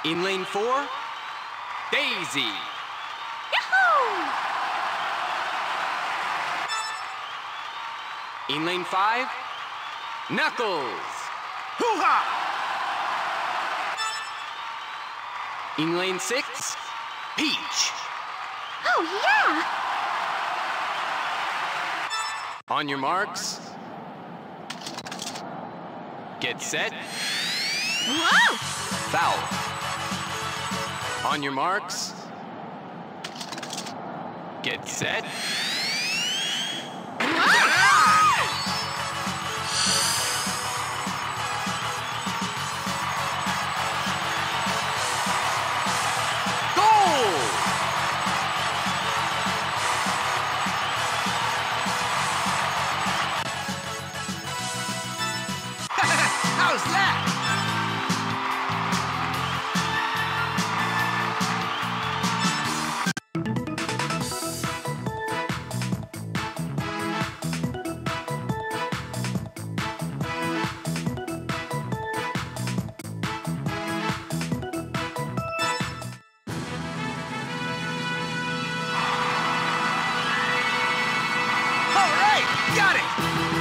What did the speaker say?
In lane 4, Daisy. Yahoo! In lane 5, Knuckles. Hoo-ha! In lane 6, Peach. Oh, yeah! On your marks, get set, Whoa! foul. On your marks, get set, goal! How's that? All right, got it!